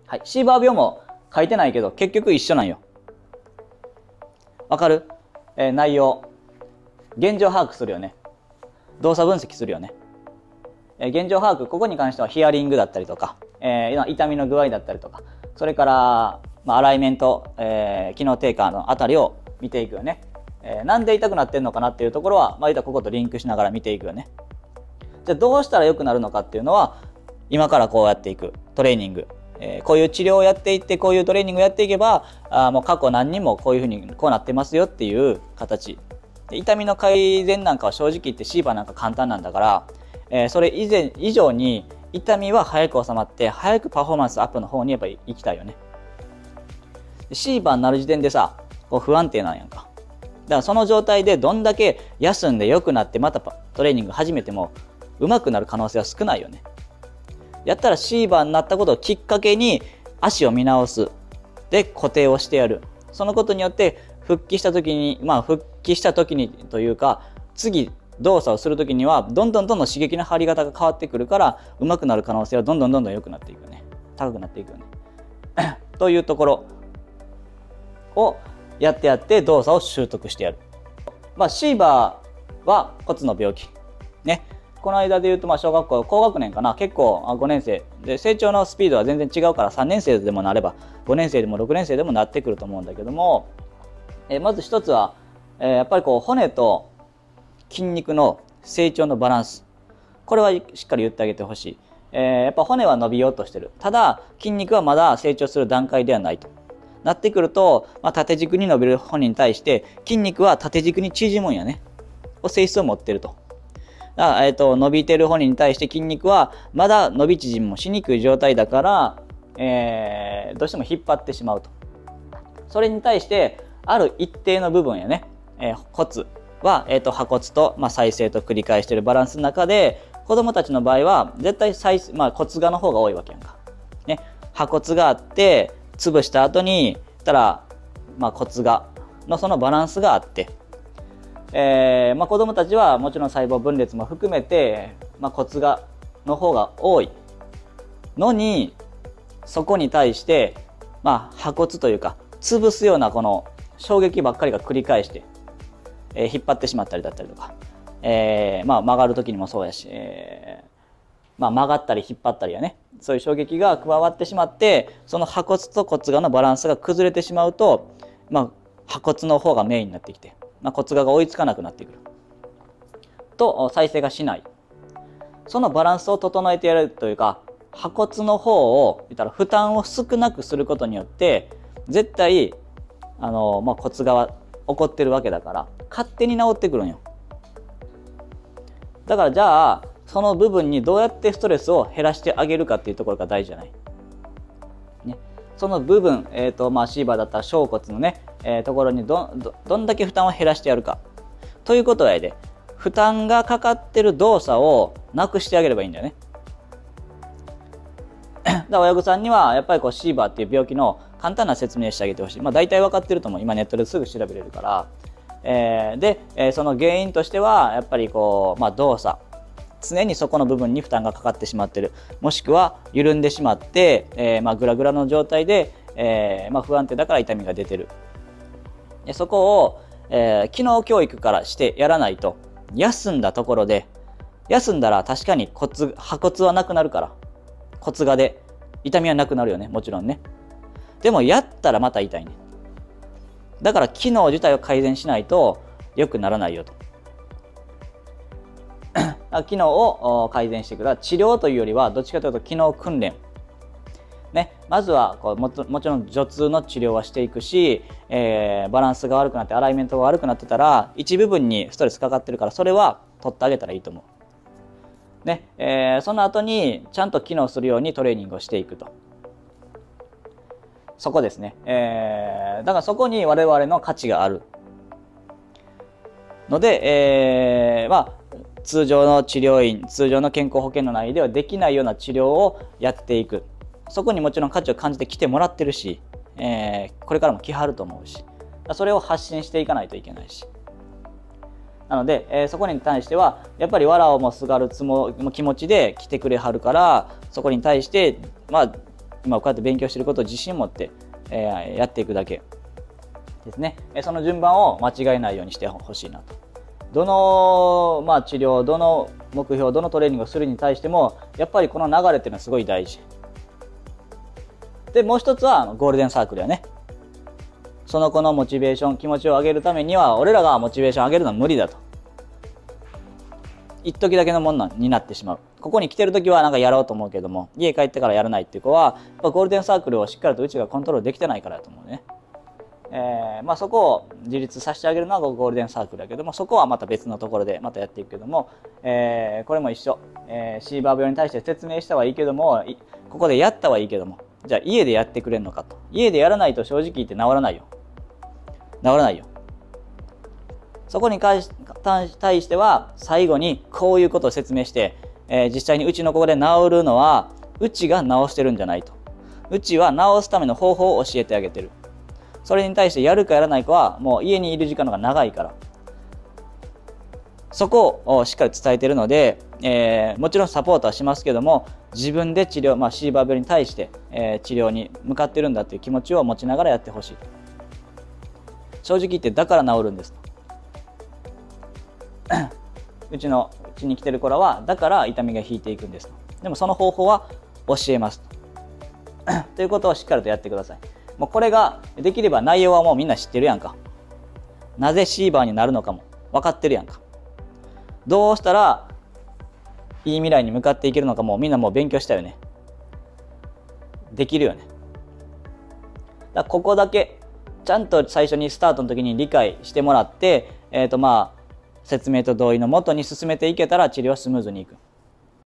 はい、シーバー病も書いてないけど結局一緒なんよ。わかる？内容。現状把握するよね。動作分析するよね。現状把握、ここに関してはヒアリングだったりとか、痛みの具合だったりとか、それから、アライメント、機能低下のあたりを見ていくよね。なんで痛くなってんのかなっていうところは、こことリンクしながら見ていくよね。じゃあどうしたら良くなるのかっていうのは、今からこうやっていくトレーニング、こういう治療をやっていって、こういうトレーニングをやっていけば、もう過去何人もこういうふうにこうなってますよっていう形。痛みの改善なんかは正直言ってシーバーなんか簡単なんだから、それ以上に痛みは早く収まって早くパフォーマンスアップの方にやっぱり行きたいよね。シーバーになる時点でさ、こう不安定なんやんか。だからその状態でどんだけ休んで良くなってまたトレーニング始めても上手くなる可能性は少ないよね。やったらシーバーになったことをきっかけに足を見直す。で固定をしてやる。そのことによって復帰した時にというか次動作をする時にはどんどん刺激の入り方が変わってくるから上手くなる可能性はどんどん良くなっていくよね。高くなっていくよね。というところをやって動作を習得してやる。シーバーは骨の病気。ね。この間で言うと、小学校高学年かな、結構5年生で成長のスピードは全然違うから3年生でもなれば5年生でも6年生でもなってくると思うんだけども、まず一つは、やっぱりこう骨と筋肉の成長のバランス、これはしっかり言ってあげてほしい。やっぱ骨は伸びようとしてる。ただ筋肉はまだ成長する段階ではないとなってくると、縦軸に伸びる骨に対して筋肉は縦軸に縮むんやね。性質を持ってると。伸びてる骨に対して筋肉はまだ伸び縮みもしにくい状態だから、どうしても引っ張ってしまうと。それに対してある一定の部分やね、骨は、破骨と、再生と繰り返しているバランスの中で子供たちの場合は絶対骨芽の方が多いわけやんか。ね、破骨があって潰した後に骨芽のそのバランスがあって、子供たちはもちろん細胞分裂も含めて、骨芽の方が多いのに、そこに対して破骨というか潰すようなこの衝撃ばっかりが繰り返して、引っ張ってしまったりだったりとか、曲がる時にもそうやし、曲がったり引っ張ったりやね、そういう衝撃が加わってしまって、その破骨と骨芽のバランスが崩れてしまうと、破骨の方がメインになってきて、骨芽が追いつかなくなってくると再生がしない。そのバランスを整えてやるというか、破骨の方を言ったら負担を少なくすることによって絶対骨芽は起こってるわけだから勝手に治ってくるんよ。だからじゃあその部分にどうやってストレスを減らしてあげるかっていうところが大事じゃない、ね、その部分、シーバーだったら小骨のね、ところにどんだけ負担を減らしてやるかということはやで、負担がかかってる動作をなくしてあげればいいんだよね。だから親御さんにはやっぱりシーバーっていう病気の簡単な説明してあげてほしい。大体分かってると思う。今ネットですぐ調べれるから。その原因としてはやっぱり動作、常にそこの部分に負担がかかってしまってる、もしくは緩んでしまって、グラグラの状態で、不安定だから痛みが出てる。そこを、機能教育からしてやらないと、休んだところで、休んだら確かに破骨はなくなるから、骨芽で痛みはなくなるよね、もちろんね。でもやったらまた痛いね。だから機能自体を改善しないと良くならないよと。機能を改善していく。だから治療というよりはどっちかというと機能訓練。ね、まずはもちろん除痛の治療はしていくし、バランスが悪くなってアライメントが悪くなってたら一部分にストレスかかってるから、それは取ってあげたらいいと思う。ね、その後にちゃんと機能するようにトレーニングをしていくと。そこですね。だからそこに我々の価値があるので、通常の治療院、通常の健康保険の内容ではできないような治療をやっていく。そこにもちろん価値を感じて来てもらってるし、これからも来はると思うし、それを発信していかないといけないし。なので、そこに対してはやっぱり藁をもすがる気持ちで来てくれはるから、そこに対して今こうやって勉強していることを自信を持って、やっていくだけですね。その順番を間違えないようにしてほしいなと。どの、治療、どの目標、どのトレーニングをするに対しても、やっぱりこの流れっていうのはすごい大事。で、もう一つはゴールデンサークルやね。その子のモチベーション、気持ちを上げるためには、俺らがモチベーション上げるのは無理だと。一時だけのものになってしまう。ここに来てる時はなんかやろうと思うけども、家帰ってからやらないっていう子は、やっぱゴールデンサークルをしっかりとうちがコントロールできてないからだと思うね。そこを自立させてあげるのはゴールデンサークルだけども、そこはまた別のところでまたやっていくけども、これも一緒。シーバー病に対して説明したはいいけども、ここでやったはいいけども、じゃあ家でやってくれるのかと。家でやらないと正直言って治らないよ。治らないよ。そこに対しては最後にこういうことを説明して、実際にうちの子で治るのはうちが治してるんじゃないと。うちは治すための方法を教えてあげてる。それに対してやるかやらないかはもう家にいる時間の方が長いから。そこをしっかり伝えているので、もちろんサポートはしますけども、自分で治療、シーバー病に対して、治療に向かってるんだという気持ちを持ちながらやってほしい。正直言ってだから治るんですと。うちに来てる子らはだから痛みが引いていくんですと。でもその方法は教えますと。ということをしっかりとやってください。もうこれができれば内容はもうみんな知ってるやんか。なぜシーバーになるのかも分かってるやんか。どうしたらいい未来に向かっていけるのかもみんなもう勉強したよね。できるよね。だからここだけちゃんと最初にスタートの時に理解してもらって、説明と同意のもとに進めていけたら治療はスムーズにいく。